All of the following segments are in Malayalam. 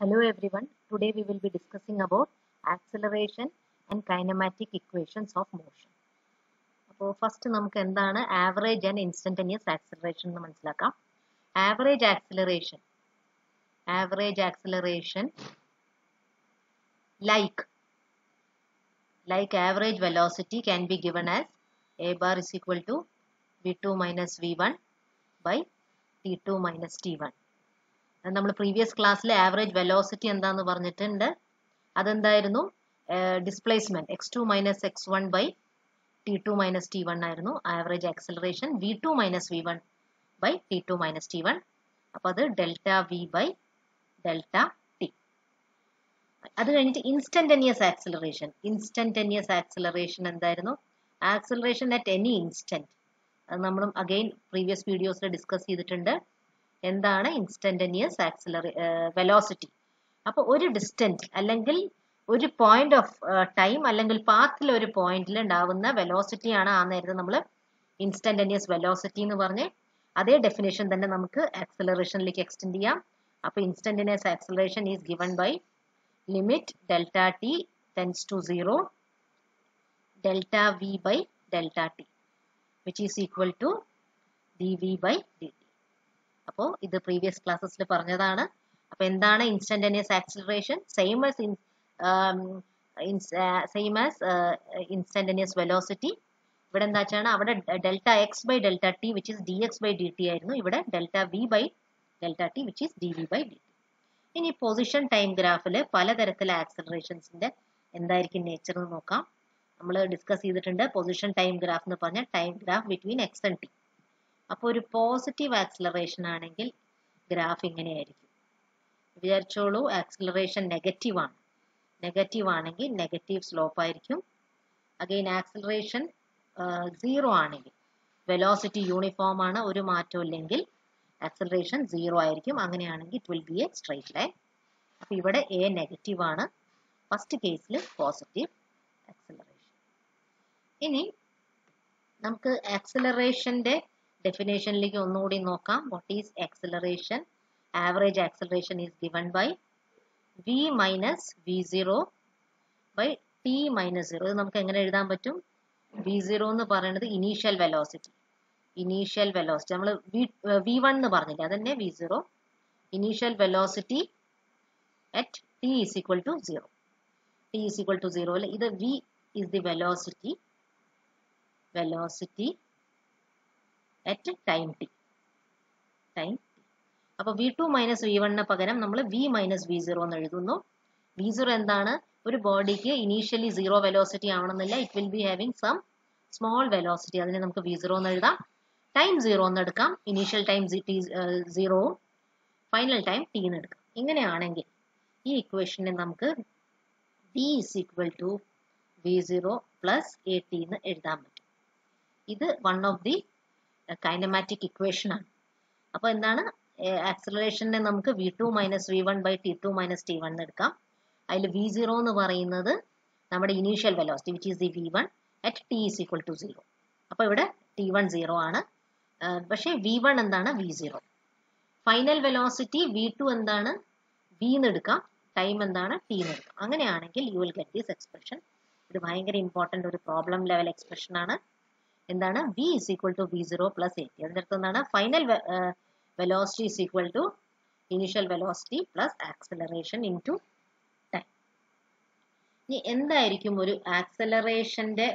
Hello everyone. Today we will be discussing about acceleration and kinematic equations of motion. അപ്പോൾ ഫസ്റ്റ് നമുക്ക് എന്താണ് ആവറേജ് ആൻഡ് ഇൻസ്റ്റന്റനിയസ് ആക്സിലറേഷൻ എന്ന് മനസ്സിലാക്കാം. Average acceleration like average velocity can be given as a bar is equal to v2 minus v1 by t2 minus t1. നമ്മൾ പ്രീവിയസ് ക്ലാസ്സിൽ ആവറേജ് വെലോസിറ്റി എന്താന്ന് പറഞ്ഞിട്ടുണ്ട്. അതെന്തായിരുന്നു? Displacement x2 minus x1 by t2 minus t1 ആയിരുന്നു. Average acceleration v2 minus v1 by t2 minus t1. അപ്പൊ അത് delta v by delta t. അത് കഴിഞ്ഞിട്ട് ഇൻസ്റ്റന്റനിയസ് ആക്സിലറേഷൻ എന്തായിരുന്നു? Acceleration at any instant. അത് നമ്മളും അഗെയിൻ പ്രീവിയസ് വീഡിയോസിൽ ഡിസ്കസ് ചെയ്തിട്ടുണ്ട്. എന്താണ് ഇൻസ്റ്റന്റനിയസ് വെലോസിറ്റി? അപ്പൊ ഒരു ഡിസ്റ്റൻസ് അല്ലെങ്കിൽ ഒരു പോയിന്റ് ഓഫ് ടൈം അല്ലെങ്കിൽ പാത്തിൽ ഒരു പോയിന്റിൽ ഉണ്ടാവുന്ന വെലോസിറ്റി ആണ് ആ നേരത്തെ നമ്മൾ ഇൻസ്റ്റന്റനിയസ് വെലോസിറ്റി എന്ന് പറഞ്ഞ് അതേ ഡെഫിനേഷൻ തന്നെ നമുക്ക് ആക്സിലറേഷനിലേക്ക് എക്സ്റ്റെൻഡ് ചെയ്യാം. അപ്പൊ instantaneous acceleration is given by limit delta t tends to 0 delta v by delta t which is equal to d v by d t. അപ്പോൾ ഇത് പ്രീവിയസ് ക്ലാസ്സസിൽ പറഞ്ഞതാണ്. അപ്പൊ എന്താണ് instantaneous acceleration? Same as instantaneous velocity. ഇവിടെ എന്താ വെച്ചാൽ അവിടെ delta x by delta t which is d x by d t ആയിരുന്നു. ഇവിടെ delta v by delta t which is d v by d t. ഇനി പൊസിഷൻ ടൈം ഗ്രാഫിൽ പലതരത്തിലെ ആക്സിലറേഷൻസിന്റെ എന്തായിരിക്കും നേച്ചർ എന്ന് നോക്കാം. നമ്മൾ ഡിസ്കസ് ചെയ്തിട്ടുണ്ട്. പൊസിഷൻ ടൈം ഗ്രാഫ് എന്ന് പറഞ്ഞാൽ time graph between x and t. അപ്പോൾ ഒരു പോസിറ്റീവ് ആക്സിലറേഷൻ ആണെങ്കിൽ ഗ്രാഫ് ഇങ്ങനെയായിരിക്കും. വിചാരിച്ചോളൂ, ആക്സിലറേഷൻ നെഗറ്റീവ് ആണെങ്കിൽ നെഗറ്റീവ് സ്ലോപ്പ് ആയിരിക്കും. അഗെയിൻ ആക്സിലറേഷൻ 0 ആണെങ്കിൽ വെലോസിറ്റി യൂണിഫോം ആണ്, ഒരു മാറ്റവും ഇല്ലെങ്കിൽ ആക്സിലറേഷൻ 0 ആയിരിക്കും. അങ്ങനെയാണെങ്കിൽ it will be a straight line. അപ്പൊ ഇവിടെ എ നെഗറ്റീവ് ആണ്, ഫസ്റ്റ് കേസിൽ പോസിറ്റീവ് ആക്സിലറേഷൻ. ഇനി നമുക്ക് ആക്സിലറേഷന്റെ ഡെഫിനേഷനിലേക്ക് ഒന്നുകൂടി നോക്കാം. What is acceleration? Average acceleration is given by v minus v zero by t minus 0. ഇത് നമുക്ക് എങ്ങനെ എഴുതാൻ പറ്റും? v0 എന്ന് പറയുന്നത് ഇനീഷ്യൽ വെലോസിറ്റി നമ്മൾ v1 എന്ന് പറഞ്ഞില്ല, അതന്നെ v0. Initial velocity at t is equal to 0. t is equal to 0 അല്ലെ. ഇത് v is the velocity at time t. അപ്പൊ v2 മൈനസ് v1 പകരം നമ്മൾ v മൈനസ് v0 എന്ന് എഴുതുന്നു. v0 എന്താണ്? ഒരു ബോഡിക്ക് ഇനീഷ്യലി 0 വെലോസിറ്റി ആവണമെന്നില്ല. It will be having some small velocity. അതിനെ നമുക്ക് v0 എന്ന് എഴുതാം. ടൈം 0 എന്ന് എടുക്കാം. Initial time 0 final time t എന്ന് എടുക്കാം. ഇങ്ങനെയാണെങ്കിൽ ഈ ഇക്വേഷനെ നമുക്ക് v is equal to v0 plus at എന്ന് എഴുതാൻ പറ്റും. ഇത് one of the kinematic equation ആണ്. അപ്പൊ എന്താണ്? ആക്സിലറേഷനെ നമുക്ക് v2 minus v1 by t2 minus t1 എടുക്കാം. അതിൽ v0 എന്ന് പറയുന്നത് നമ്മുടെ initial velocity which is the v1 at t is equal to 0. അപ്പൊ ഇവിടെ t1 0 ആണ്, പക്ഷേ v1 എന്താണ്? v0. ഫൈനൽ വെലോസിറ്റി v2 എന്താണ്? v എന്ന് എടുക്കാം. ടൈം എന്താണ്? t എന്ന് എടുക്കാം. അങ്ങനെയാണെങ്കിൽ you will get this expression. ഇത് ഭയങ്കര ഇമ്പോർട്ടന്റ് ഒരു പ്രോബ്ലം ലെവൽ എക്സ്പ്രഷൻ ആണ്. എന്താണ്? v is equal to v0 plus at. അതിന്റെ അർത്ഥം എന്താണ്? Final velocity is equal to initial velocity plus acceleration into time. ഇനി എന്തായിരിക്കും ഒരു ആക്സിലറേഷന്റെ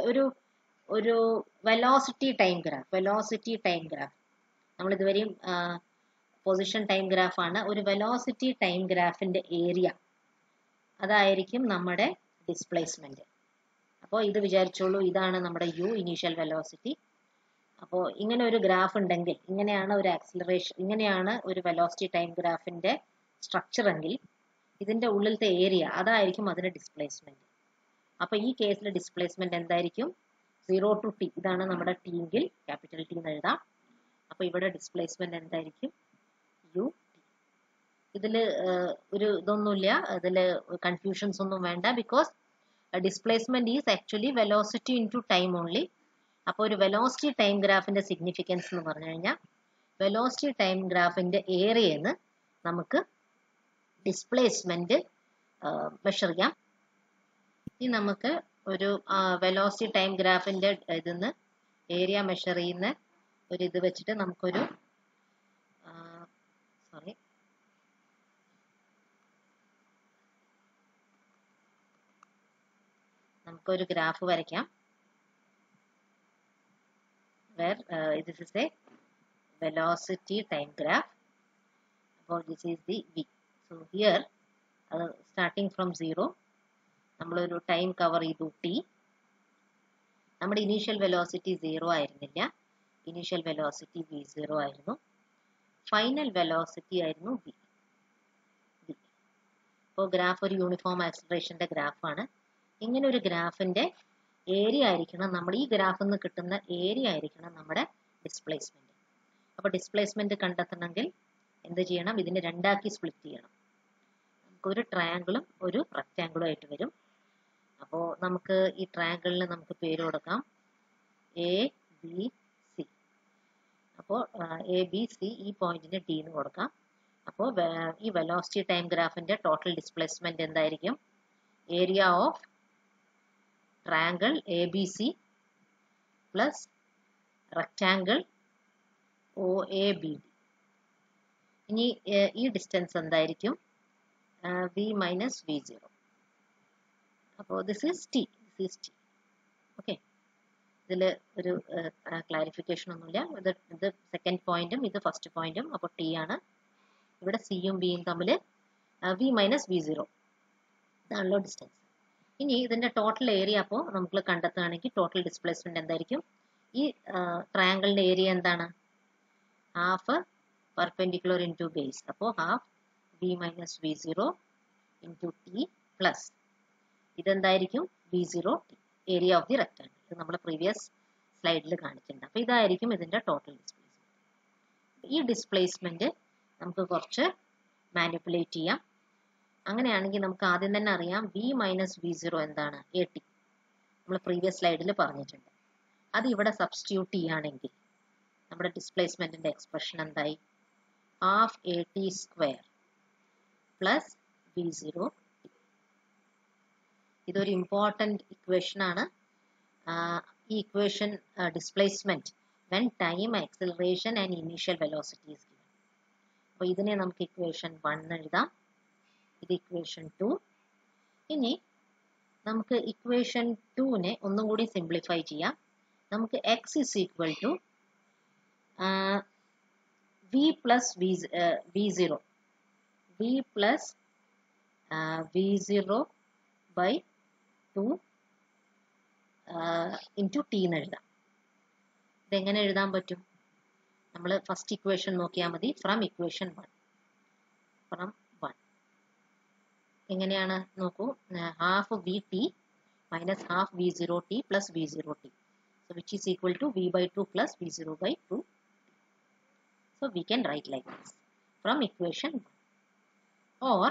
ഒരു വെലോസിറ്റി ടൈം ഗ്രാഫ്? നമ്മൾ ഇതുവരെയും പൊസിഷൻ ടൈം ഗ്രാഫ് ആണ്. ഒരു വെലോസിറ്റി ടൈം ഗ്രാഫിന്റെ ഏരിയ അതായിരിക്കും നമ്മുടെ ഡിസ്പ്ലേസ്മെന്റ്. അപ്പോൾ ഇത് വിചാരിച്ചോളൂ, ഇതാണ് നമ്മുടെ u ഇനീഷ്യൽ വെലോസിറ്റി. അപ്പോൾ ഇങ്ങനെ ഒരു ഗ്രാഫ് ഉണ്ടെങ്കിൽ, ഇങ്ങനെയാണ് ഒരു ആക്സിലറേഷൻ, ഇങ്ങനെയാണ് ഒരു വെലോസിറ്റി ടൈം ഗ്രാഫിന്റെ സ്ട്രക്ചർ എങ്കിൽ ഇതിന്റെ ഉള്ളിലത്തെ ഏരിയ അതായിരിക്കും അതിന്റെ ഡിസ്പ്ലേസ്മെന്റ്. അപ്പൊ ഈ കേസിൽ ഡിസ്പ്ലേസ്മെന്റ് എന്തായിരിക്കും? 0 to t. ഇതാണ് നമ്മുടെ t എങ്കിൽ ക്യാപിറ്റൽ ടി എന്ന് എഴുതാം. അപ്പൊ ഇവിടെ ഡിസ്പ്ലേസ്മെന്റ് എന്തായിരിക്കും? u. ഇതിൽ ഒരു ഇതൊന്നുമില്ല, ഇതിൽ കൺഫ്യൂഷൻസ് ഒന്നും വേണ്ട. Because displacement is actually velocity into time only. അപ്പോൾ ഒരു വെലോസിറ്റി ടൈം ഗ്രാഫിന്റെ സിഗ്നിഫിക്കൻസ് എന്ന് പറഞ്ഞു കഴിഞ്ഞാൽ വെലോസിറ്റി ടൈം ഗ്രാഫിന്റെ ഏരിയന്ന് നമുക്ക് ഡിസ്പ്ലേസ്മെന്റ് മെഷർ ചെയ്യാം. ഇനി നമുക്ക് ഒരു വെലോസിറ്റി ടൈം ഗ്രാഫിന്റെ ഇതിന്ന് ഏരിയ മെഷർ ചെയ്യുന്ന ഒരു ഇത് വെച്ചിട്ട് നമുക്കൊരു നമുക്കൊരു ഗ്രാഫ് വരയ്ക്കാം. where this is a velocity time graph. അപ്പോൾ this is the v. So here starting from 0 നമ്മളൊരു ടൈം കവർ ചെയ്തു t. നമ്മുടെ ഇനീഷ്യൽ വെലോസിറ്റി 0 ആയിരുന്നില്ല. ഇനീഷ്യൽ വെലോസിറ്റി v0 ആയിരുന്നു. ഫൈനൽ വെലോസിറ്റി ആയിരുന്നു v. അപ്പോൾ ഗ്രാഫ് ഒരു യൂണിഫോം ആക്സിലറേഷന്റെ ഗ്രാഫാണ്. ഇങ്ങനെ ഒരു ഗ്രാഫിന്റെ ഏരിയ ആയിരിക്കണം, നമ്മൾ ഈ ഗ്രാഫിൽ നിന്ന് കിട്ടുന്ന ഏരിയ ആയിരിക്കണം നമ്മുടെ ഡിസ്പ്ലേസ്മെന്റ്. അപ്പോൾ ഡിസ്പ്ലേസ്മെന്റ് കണ്ടെത്തണമെങ്കിൽ എന്ത് ചെയ്യണം? ഇതിനെ രണ്ടാക്കി സ്പ്ലിറ്റ് ചെയ്യണം. നമുക്കൊരു ട്രയാങ്കിളും ഒരു റെക്റ്റാങ്കിളും ആയിട്ട് വരും. അപ്പോൾ നമുക്ക് ഈ ട്രയാങ്കിളിന് നമുക്ക് പേര് കൊടുക്കാം ABC. അപ്പോൾ ABC ഈ പോയിന്റിന് D എന്ന് കൊടുക്കാം. അപ്പോൾ ഈ വെലോസിറ്റി ടൈം ഗ്രാഫിന്റെ ടോട്ടൽ ഡിസ്പ്ലേസ്മെന്റ് എന്തായിരിക്കും? Area of triangle ABC plus rectangle OABD. ഇനി ഈ ഡിസ്റ്റൻസ് എന്തായിരിക്കും? V minus V0. അപ്പോൾ ദിസ് ഈസ് T. ഓക്കെ, ഇതിൽ ഒരു ക്ലാരിഫിക്കേഷൻ ഒന്നുമില്ല. ഇത് സെക്കൻഡ് പോയിന്റും ഇത് ഫസ്റ്റ് പോയിന്റും. അപ്പോൾ T ആണ്. ഇവിടെ സിയും ബിയും തമ്മിൽ V minus V0 ഇതാണല്ലോ ഡിസ്റ്റൻസ്. ഇനി ഇതിന്റെ ടോട്ടൽ ഏരിയ അപ്പോൾ നമുക്ക് കണ്ടെത്തുകയാണെങ്കിൽ ടോട്ടൽ ഡിസ്പ്ലേസ്മെന്റ് എന്തായിരിക്കും? ഈ ട്രയാങ്കിളിന്റെ ഏരിയ എന്താണ്? Half perpendicular into base. അപ്പോൾ half V minus V0 into T plus ഇതെന്തായിരിക്കും? V0 T, area of the rectangle. ഇത് നമ്മൾ പ്രീവിയസ് സ്ലൈഡിൽ കാണിച്ചിട്ടുണ്ട്. അപ്പോൾ ഇതായിരിക്കും ഇതിന്റെ ടോട്ടൽ ഡിസ്പ്ലേസ്മെന്റ്. ഈ ഡിസ്പ്ലേസ്മെന്റ് നമുക്ക് കുറച്ച് മാനിപ്പുലേറ്റ് ചെയ്യാം. അങ്ങനെയാണെങ്കിൽ നമുക്ക് ആദ്യം തന്നെ അറിയാം V മൈനസ് V0 എന്താണ്? AT. നമ്മൾ പ്രീവിയസ് സ്ലൈഡിൽ പറഞ്ഞിട്ടുണ്ട്. അത് ഇവിടെ സബ്സ്റ്റിറ്റ്യൂട്ട് ചെയ്യുകയാണെങ്കിൽ നമ്മുടെ ഡിസ്പ്ലേസ്മെന്റിന്റെ എക്സ്പ്രഷൻ എന്തായി? Half AT square plus V0. ഇതൊരു ഇമ്പോർട്ടൻറ്റ് ഇക്വേഷൻ ആണ്. ഈ equation displacement when time, acceleration and initial velocity is given. അപ്പോൾ ഇതിനെ നമുക്ക് ഇക്വേഷൻ 1 എഴുതാം. ഇത് ഇക്വേഷൻ 2. ഇനി നമുക്ക് ഇക്വേഷൻ 2നെ ഒന്നും കൂടി സിംപ്ലിഫൈ ചെയ്യാം. നമുക്ക് x is equal to V plus V0 by 2 into T എന്ന് എഴുതാം. ഇതെങ്ങനെ എഴുതാൻ പറ്റും? നമ്മൾ ഫസ്റ്റ് ഇക്വേഷൻ നോക്കിയാൽ മതി. ഫ്രം ഇക്വേഷൻ 1 എങ്ങനെയാണ് നോക്കൂ? Half VT minus half V0T plus V0T. So which is equal to V by 2 plus V0 by 2. So we can write like this from equation 1. Or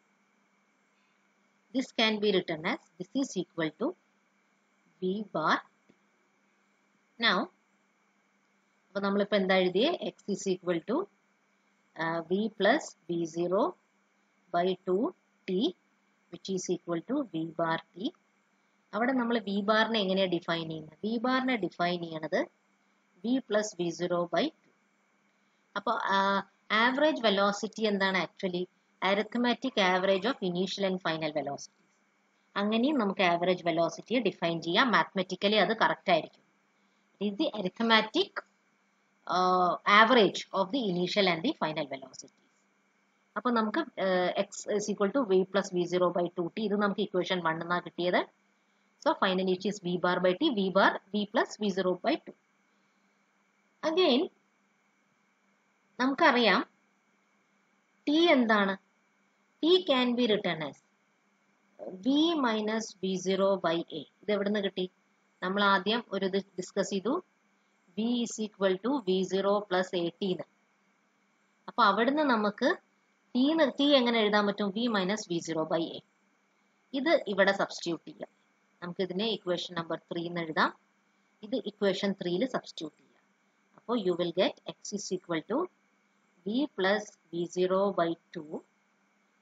this can be written as this is equal to V bar T. Now അപ്പോൾ നമ്മളിപ്പോൾ എന്താ എഴുതിയേ? X is equal to V plus V0 by 2T which is equal to V bar T. അവിടെ നമ്മൾ V ബാറിനെ എങ്ങനെയാണ് ഡിഫൈൻ ചെയ്യുന്നത്? V ബാറിനെ ഡിഫൈൻ ചെയ്യണത് V plus V0 by 2. അപ്പോൾ ആവറേജ് വെലോസിറ്റി എന്താണ്? Actually arithmetic average of initial and final velocity. അങ്ങനെയും നമുക്ക് ആവറേജ് വെലോസിറ്റിയെ ഡിഫൈൻ ചെയ്യാം. മാത്തമാറ്റിക്കലി അത് കറക്റ്റ് ആയിരിക്കും. It is the arithmetic average of the initial and the final velocity. അപ്പോൾ നമുക്ക് x is equal to V plus V0 by 2T. ഇത് നമുക്ക് ഇക്വേഷൻ 1 എന്നാണ് കിട്ടിയത്. So finally it is V bar by T. V bar V plus V0 by 2. Again നമുക്കറിയാം T എന്താണ്? T can be written as V minus V0 by A. ഇത് എവിടെ നിന്ന് കിട്ടി? നമ്മൾ ആദ്യം ഒരു ഇത് ഡിസ്കസ് ചെയ്തു. V is equal to V0 plus AT എന്ന്. അപ്പോൾ അവിടുന്ന് നമുക്ക് T എങ്ങനെ എഴുതാൻ പറ്റും? V minus V0 by A. ഇത് ഇവിടെ സബ്സ്റ്റിറ്റ്യൂട്ട് ചെയ്യാം. നമുക്ക് ഇതിനെ ഇക്വേഷൻ നമ്പർ 3 എന്ന് എഴുതാം. ഇത് ഇക്വേഷൻ 3ൽ സബ്സ്റ്റിറ്റ്യൂട്ട് ചെയ്യാം. അപ്പോൾ you will get x is equal to V plus V0 by 2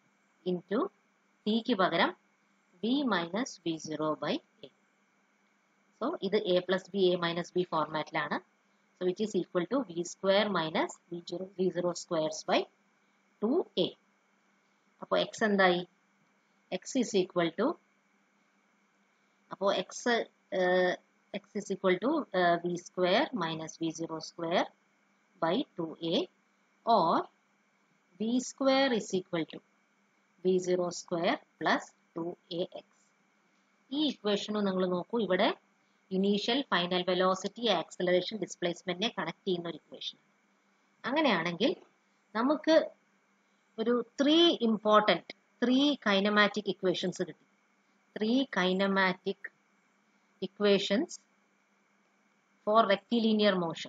into ടിക്ക് പകരം v minus v zero by a. So ഇത് a plus b a minus b ഫോർമാറ്റിലാണ്. So which is equal to v square minus v zero squares by 2a. അപ്പോൾ x എന്തായി? x ഈസ് ഈക്വൽ ടു, അപ്പോൾ x is equal to v square minus v0 square by 2a, or v square is equal to v0 square plus 2ax. ഈ ഇക്വേഷനും നിങ്ങൾ നോക്കൂ, ഇവിടെ ഇനീഷ്യൽ ഫൈനൽ വെലോസിറ്റി ആക്സലറേഷൻ ഡിസ്പ്ലേസ്മെന്റിനെ കണക്ട് ചെയ്യുന്ന ഒരു ഇക്വേഷൻ. അങ്ങനെയാണെങ്കിൽ നമുക്ക് ഒരു 3 കൈനമാറ്റിക് ഇക്വേഷൻസ് കിട്ടി. 3 kinematic equations for rectilinear motion.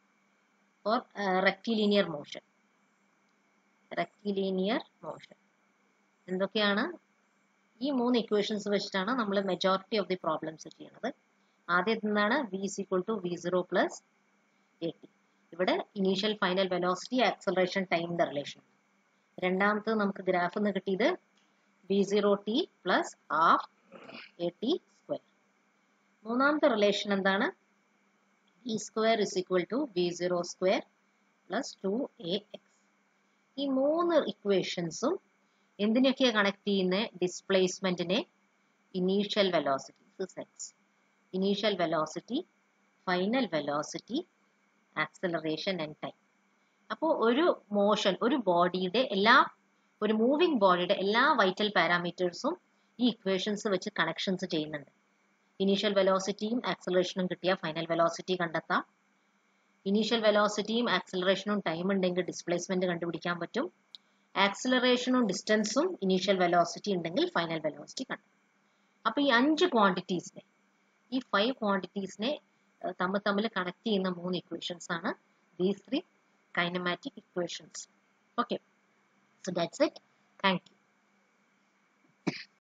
എന്തൊക്കെയാണ്? ഈ 3 ഇക്വേഷൻസ് വെച്ചിട്ടാണ് നമ്മൾ മെജോറിറ്റി ഓഫ് ദി പ്രോബ്ലംസ് ചെയ്യുന്നത്. ആദ്യം എന്താണ്? v is equal to v0 plus at. ഇവിടെ ഇനീഷ്യൽ ഫൈനൽ വെലോസിറ്റി ആക്സലറേഷൻ ടൈമിന്റെ റിലേഷൻ. രണ്ടാമത്തെ നമുക്ക് ഗ്രാഫിൽ നിന്ന് കിട്ടിയത് v0t plus half at square. മൂന്നാമത്തെ റിലേഷൻ എന്താണ്? e square is equal to v0 square plus 2ax. ഈ 3 ഇക്വേഷൻസും എന്തിനൊക്കെയാണ് കണക്ട് ചെയ്യുന്നത്? ഡിസ്പ്ലേസ്മെന്റിനെ initial velocity, initial velocity, final velocity, acceleration and time. അപ്പോൾ ഒരു മോഷൻ, ഒരു മൂവിംഗ് ബോഡിയുടെ എല്ലാ വൈറ്റൽ പാരാമീറ്റേഴ്സും ഈ ഇക്വേഷൻസ് വെച്ച് കണക്ഷൻസ് ചെയ്യുന്നുണ്ട്. ഇനീഷ്യൽ വെലോസിറ്റിയും ആക്സലറേഷനും കിട്ടിയ ഫൈനൽ വെലോസിറ്റി കണ്ടെത്താം. ഇനീഷ്യൽ വെലോസിറ്റിയും ആക്സലറേഷനും ടൈം ഉണ്ടെങ്കിൽ ഡിസ്പ്ലേസ്മെന്റ് കണ്ടുപിടിക്കാൻ പറ്റും. ആക്സലറേഷനും ഡിസ്റ്റൻസും ഇനീഷ്യൽ വെലോസിറ്റി ഉണ്ടെങ്കിൽ ഫൈനൽ വെലോസിറ്റി കണ്ടെത്താം. അപ്പോൾ ഈ 5 ക്വാണ്ടിറ്റീസിനെ, ഈ 5 ക്വാണ്ടിറ്റീസിനെ തമ്മിൽ കണക്ട് ചെയ്യുന്ന 3 ഇക്വേഷൻസ് ആണ് these 3 kinematic equations. Okay, so that's it. Thank U.